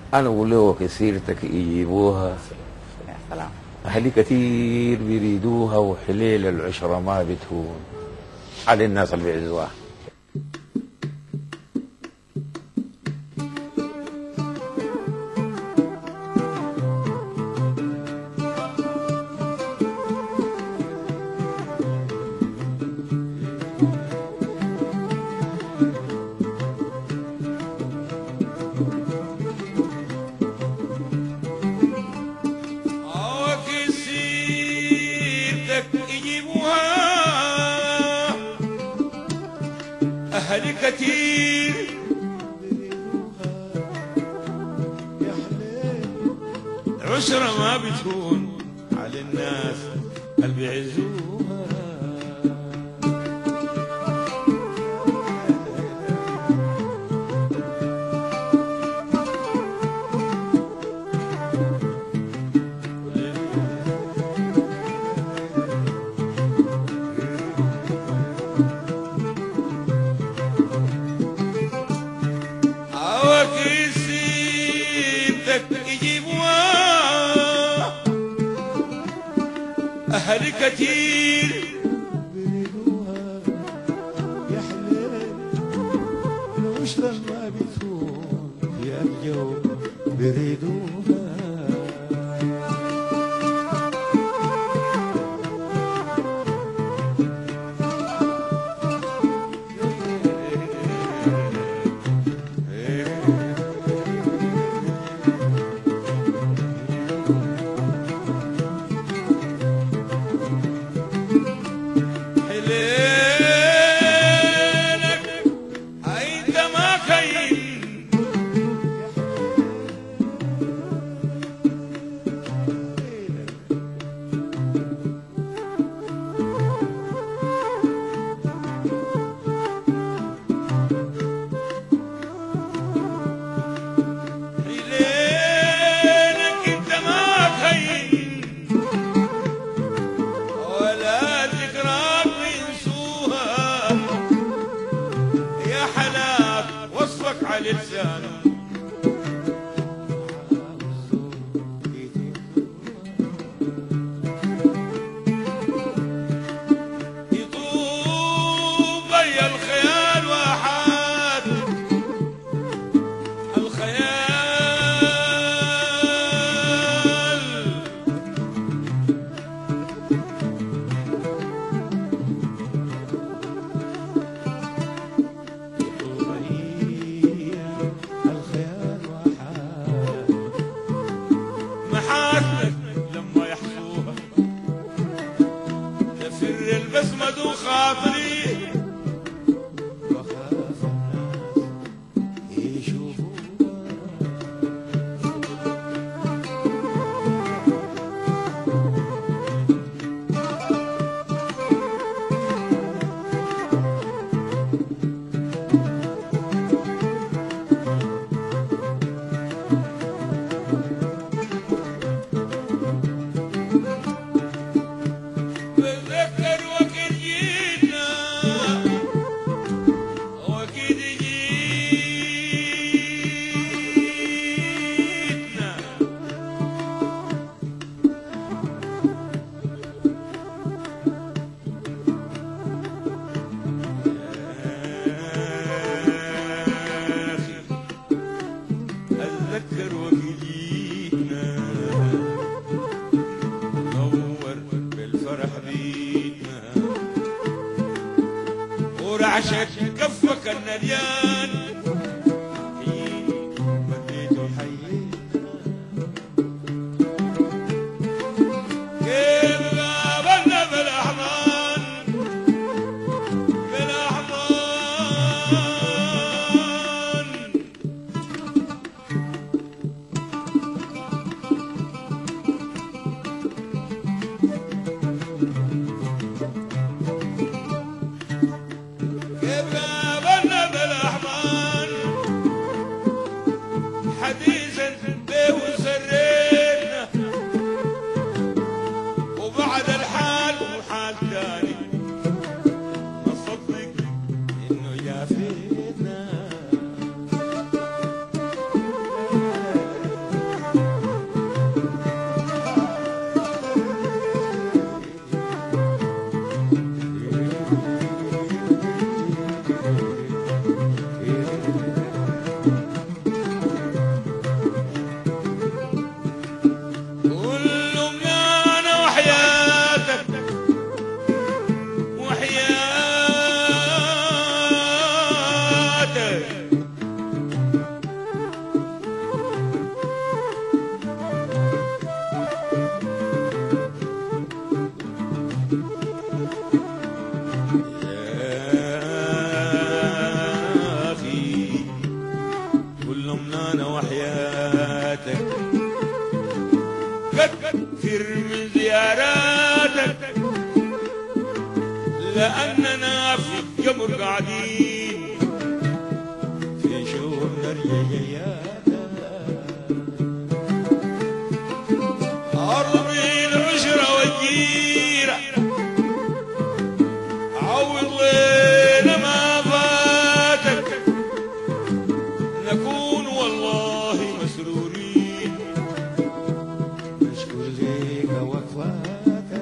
انا اقول له كسيرتك يجيبوها، يا سلام. اهلي كثير بيريدوها وحليل العشره ما بتهون على الناس اللي بيعزوها. أهل كتير عشرة ما بتهون على الناس اللي بيعزوها. أهل كتير بريدوها يا حليل العشرة ما بتهون يا الجو بريدوها. على لسانه يطوب بي الخيال واحد الخيال لما يحصوها تفر البسمة وخاطري وخاف الناس يشوفوها. أتذكر وجيتنا نور بالفرح بيتنا ورعشة كفك النليان مديته حييتنا كيف قابلنا بالأحضان بالأحضان حديثا به وسرينا وبعد الحال وحال تاني ما صدق انه يافينا. أنا وحياتك كثر من زياراتك لأننا في الجمر قاعدين في شهور الرجياتك أرضي العشرة والجيرة عوض لنا ما فاتك نكون والله مسرورين نشكر ليك وفاتك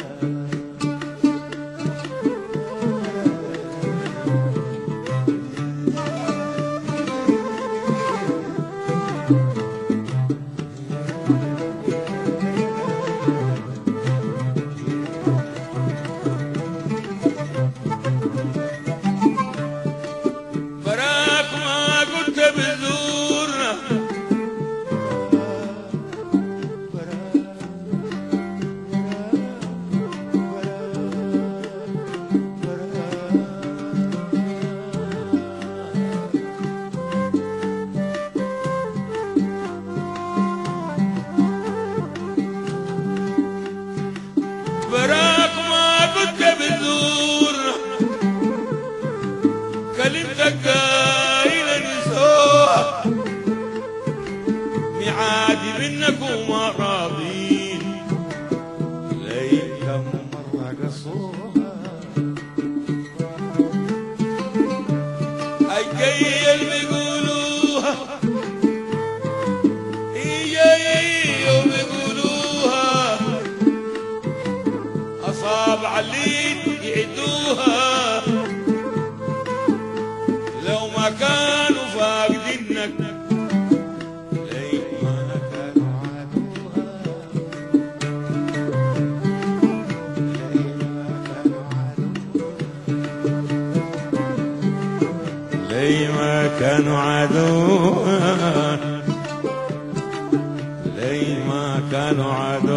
براك ما كنت بتزورنا براك ما كنت بتزورنا كلمتك قايلة نسوها ميعادي منك وما راضين ليك كم مرة قصوها الجاي اللي بيقولوها هي وبيقولوها أصابع اللي يعدوها لو ما كانوا فاقدينك ليك ما كانوا عادوها ليك ما كانوا عادوها ليه ما كانوا عدو